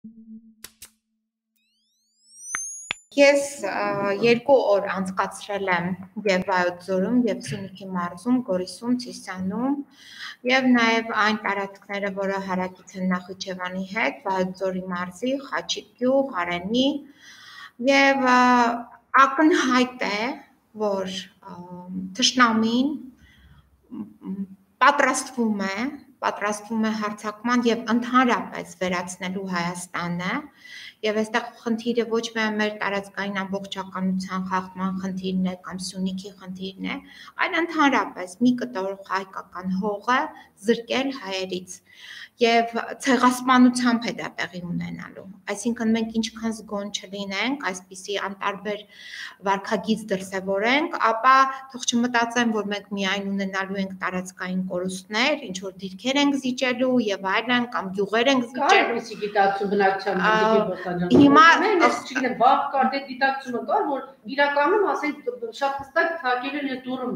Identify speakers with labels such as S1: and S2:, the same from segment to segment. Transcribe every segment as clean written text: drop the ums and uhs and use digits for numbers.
S1: Ես 2 օր անցկացրել եմ եւ Վայոց-Ձորում, եւ Սյունիքի մարզում, Գորիսում, Սիսիանում եւ նաեւ այն տարածքները, որը հարակից են Նախիջևանի հետ, Վայոց-Ձորի մարզի, Խաչիկ գյուղ, Արենի եւ ակնհայտ է, որ թշնամին պատրաստվում է հարձակման եւ ընդհանրապես վերացնելու Հայաստանը եւ այստեղ խնդիրը ոչ միայն մեր տարածքային ամբողջականության խախտման խնդիրն է կամ Սյունիքի խնդիրն է, այլ ընդհանրապես մի կտոր հայկական հողը զրկել հայերից եւ ցեղասպանությամբ է դա տեղի ունենալու։ Այսինքն մենք ինչքան զգոն չլինենք, այսպիսի անտարբեր վարքագիծ դրսևորենք, ապա թող չմտածեն, որ մենք միայն ունենալու ենք տարածքային կորուստներ, ինչ որ դիրքեր ենք զիջելու եւ այլն կամ գյուղեր ենք զիջելու։
S2: Ինչի գիտակցում բնակչության դեպի
S1: Հիմա
S2: չգիտեմ, վաղ կար դե գիտակցումը կար, որ իրականում ասենք շատ հստակ թակել են դուրը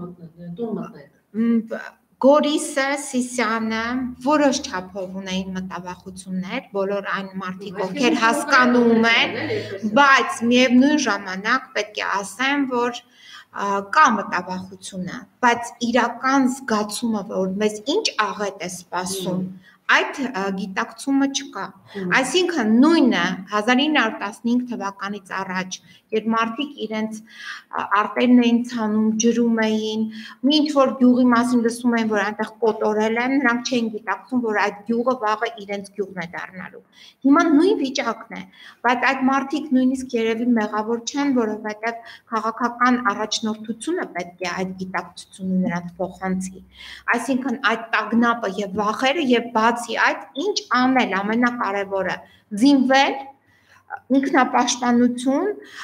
S2: մտնել։
S1: Գորիսը, Սիսիանը որոշ չափով ունեին մտավախություններ, բոլոր այն մարդիկ, ովքեր հասկանում են, բայց միևնույն ժամանակ պետք է ասեմ, որ կա մտավախությունը, բայց իրական զգացումը, որ մեզ ինչ աղետ է սպասում, այդ գիտակցումը չկա։ Այսինքն նույնը 1915 թվականից առաջ, երբ մարդիկ իրենց արտերն էին ցանում, ջրում էին, մի ինչ-որ գյուղի մասին լսում էին, որ այնտեղ կոտորել են, նրանք չէին գիտակցում, որ այդ գյուղը վաղը իրենց գյուղն է դառնալու։ Հիմա նույն վիճակն է, բայց այդ մարդիկ նույնիսկ երևի մեղավոր չեն, որովհետև քաղաքական առաջնորդությունը պետք է այդ գիտակցությունը նրանց փոխանցի։ Այսինքն այդ տագնապը եւ վախերը եւ բացի այդ ինչ անել, ամենակարևորը զինվել, ինքնապաշտպանություն,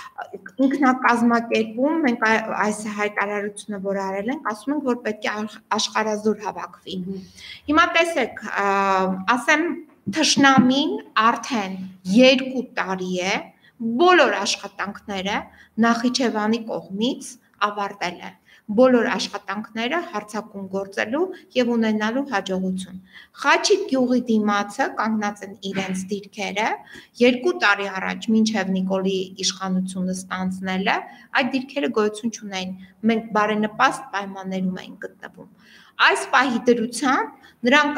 S1: ինքնակազմակերպում, մենք այս հայտարարությունը, որ արել ենք, ասում ենք, որ պետք է աշխարհազոր հավաքվի։ Հիմա տեսեք, ասեմ, թշնամին արդեն 2 տարի է բոլոր աշխատանքները Նախիջևանի կողմից ավարտել է։ Բոլոր աշխատանքները հարձակում գործելու եւ ունենալու հաջողություն։ Խաչիկ գյուղի դիմացը կանգնած են իրենց դիրքերը 2 տարի առաջ մինչև Նիկոլի իշխանությունը ստանձնելը այդ դիրքերը գոյություն չունեին։ Մենք բարենպաստ պայմաններում էին գտնվում։ Այս պահի դրությամբ նրանք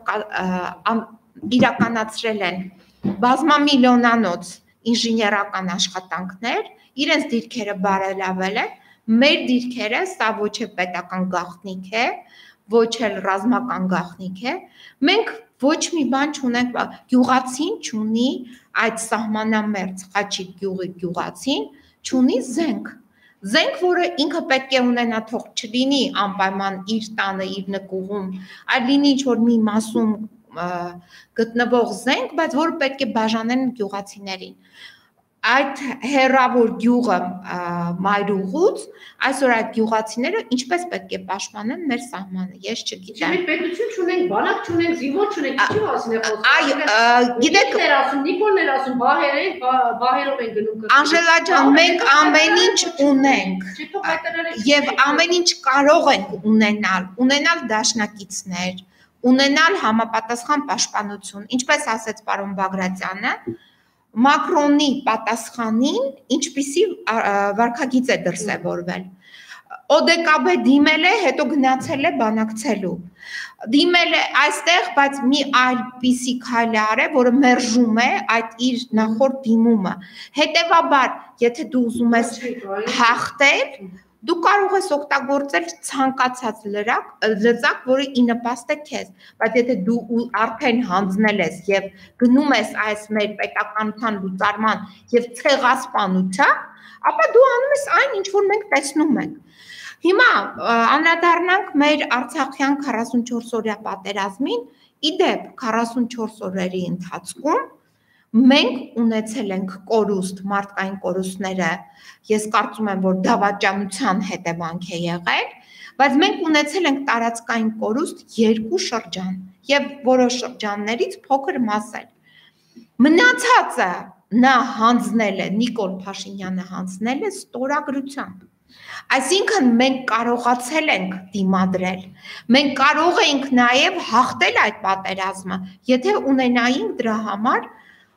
S1: այնտեղ իրականացրել են բազմամիլիոնանոց ինժեներական աշխատանքներ, իրենց դիրքերը բարելավել են, մեր դիրքերը սա ոչ է պետական գաղտնիք է, ոչ էլ ռազմական գաղտնիք է, մենք ոչ մի բան չունենք, գյուղացին չունի այդ սահմանամերձ Խաչիկ գյուղի գյուղացին չունի զենք, որը ինքը պետք է ունենա, թող չլինի անպայման իր տանը, իր նկուղում, այլ լինի ինչ-որ մի մասում գտնվող զենք, բայց որը պետք է բաժանեն գյուղացիներին։ Այդ հերավոր գյուղը մայրուղուց, այսօր այդ գյուղացիները ինչպես պետք է պաշտպանեն մեր սահմանը, ես չգիտեմ։
S2: Մենք պետություն չունենք, բանակ չունենք, զինվոր չունենք, ինչի մասին է խոսքը։
S1: Գիտեք,
S2: Նիկոլն էր ասում, բահերով են գնում։
S1: Անժելա ջան, մենք ամեն ինչ ունենք եւ ամեն ինչ կարող ենք ունենալ դաշնակիցներ, ունենալ համապատասխան պաշտպանություն, ինչպես ասեց պարոն Բագրատյանը, Մակրոնի պատասխանին ինչպիսի վարքագիծ է դրսևորվել։ ՕԴԿԲ դիմել է, հետո գնացել է բանակցելու։ Դիմել է այստեղ, բայց մի այլպիսի քայլ է արել, որը մերժում է այդ իր նախորդ դիմումը։ Հետևաբար, եթե դու ուզում ես հաղթել, դու կարող ես օգտագործել ցանկացած լծակ, որը ի նպաստ է քեզ, բայց եթե դու արդեն հանձնել ես եւ գնում ես այս մեր պետականության լուծարման եւ ցեղասպանության, ապա դու անում ես այն, ինչ որ մենք տեսնում ենք։ Հիմա անդրադառնանք մեր Արցախյան 44-օրյա պատերազմին, իդեպ 44 օրերի ընթացքում մենք ունեցել ենք կորուստ, մարդկային կորուստները, ես կարծում եմ, որ դավաճանության հետևանք է եղել, բայց մենք ունեցել ենք տարածքային կորուստ 2 շրջան եւ որոշ շրջաններից փոքր մասեր։ Մնացածը նա հանձնել է, Նիկոլ Փաշինյանը հանձնել է ստորագրությամբ։ Այսինքն մենք կարողացել ենք դիմադրել, մենք կարող էինք նաև հաղթել այդ պատերազմը, եթե ունենայինք դրա համար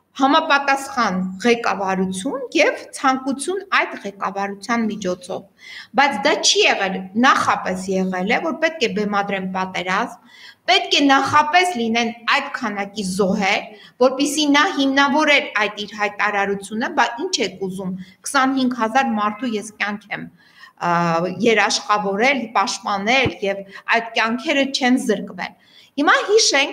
S1: համապատասխան ղեկավարություն եւ ցանկություն այդ ղեկավարության միջոցով, բայց դա չի եղել, նախապես եղել է, որ պետք է բեմադրեն պատերազմ, պետք է նախապես լինեն այդ քանակի զոհեր, որպեսզի նա հիմնավորեր այդ իր հայտարարությունը, բա ինչ եք ուզում, 25000 մարդու ես կյանք եմ երաշխավորել, պաշտպանել եւ այդ կյանքերը չեն զրկվել։ Հիմա հիշենք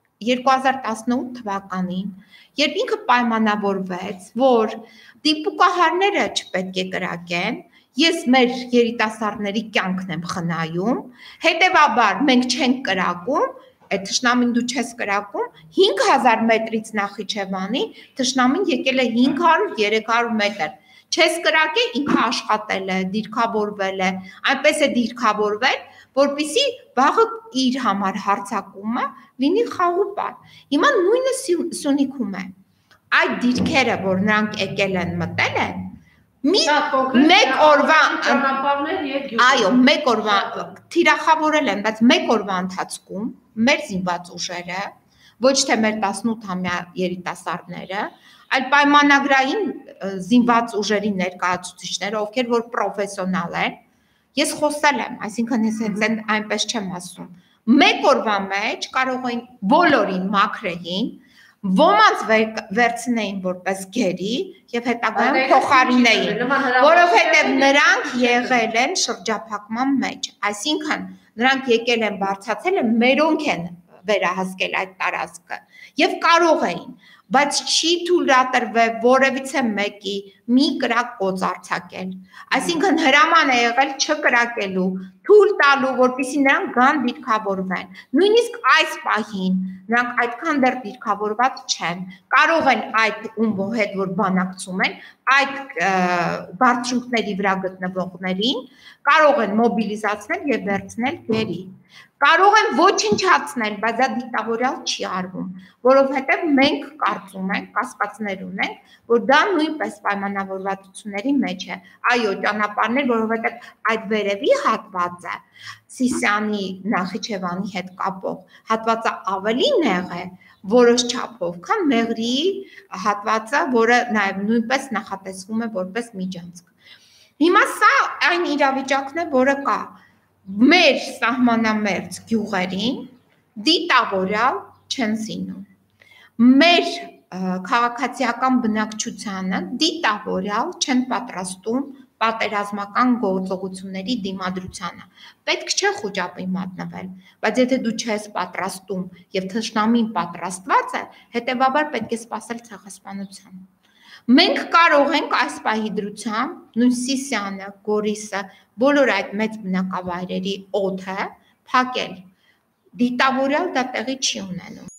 S1: 2018 թվականին, երբ ինքը պայմանավորվեց, որ դիպուկահարները չպետք է կրակեն, ես մեր երիտասարդների կյանքն եմ խնայում, հետևաբար մենք չենք կրակում, այդ թշնամին դու չես կրակում, 5000 մետրից Նախիջևանի թշնամին եկել է 500-300 մետր, չես կրակել, ինքը աշխատել է, դիրքավորվել է, այնպես է դիրքավորվել, որպեսզի վաղը իր համար հարձակումը լինի խաղուպար։ Հիմա նույնը Սյունիքում է։ Այդ դիրքերը, որ նրանք եկել են մտել են, մեկ օրվա այո, մեկ օրվա թիրախավորել են, բայց մեկ օրվա ընթացքում մեր զինված ուժերը, ոչ թե մեր 18-ամյա երիտասարդները, այլ պայմանագրային զինված ուժերի ներկայացուցիչները, ովքեր որ պրոֆեսիոնալ են, ես խոսել եմ, այսինքն ես հենց այնպես չեմ ասում, մեկ օրվա մեջ կարող էին բոլորին մաքրեին, ոմանց վերցնեին որպես գերի եւ հետագայում փոխարինեին, որովհետեւ նրանք եղել են շրջափակման մեջ, այսինքն նրանք եկել են բարձրացել են, մերոնք են վերահսկել այդ տարածքը եւ կարող էին, բայց չի թույլատրվել որևիցե մեկի մի կրակ կոց արձակել, այսինքն հրաման է եղել չկրակելու, թույլ տալու, որպեսզի նրանք գան դիրքավորվեն, նույնիսկ այս պահին նրանք այդքան դեռ դիրքավորված չեն, կարող են այդ ում հետ որ բանակցում են, այդ բարձունքների վրա գտնվողներին կարող են մոբիլիզացնել եւ վերցնել գերի, կարող են ոչնչացնել, բայց դա դիտավորյալ չի արվում, որովհետեւ մենք կարծում ենք, կասկածներ ունենք, որ դա նույնպես պայմանավորվածությունների մեջ է, այո, ճանապարհներ, որովհետեւ այդ վերևի հատվածը Սիսիանի Նախիջևանի հետ կապող հատվածը ավելի նեղ է, որոշ չափով, քան Մեղրիի հատվածը, որը նաև նույնպես նախատեսվում է որպես միջանցք։ Հիմա սա այն իրավիճակն է, որը կա մեր սահմանամերձ գյուղերին դիտավորյալ չեն զինում։ Մեր քաղաքացիական բնակչությանը դիտավորյալ չեն պատրաստում պատերազմական գործողությունների դիմադրությանը։ Պետք չէ խոճապի մատնվել, բայց եթե դու չես պատրաստում եւ թշնամին պատրաստված է, հետեւաբար պետք է սպասել ցեղասպանության։ Մենք կարող ենք այս պահի դրությամբ նույն Սիսիանը, Գորիսը, բոլոր այդ մեծ բնակավայրերի օդը փակել։ Դիտավորյալ դա տեղի չի ունենում։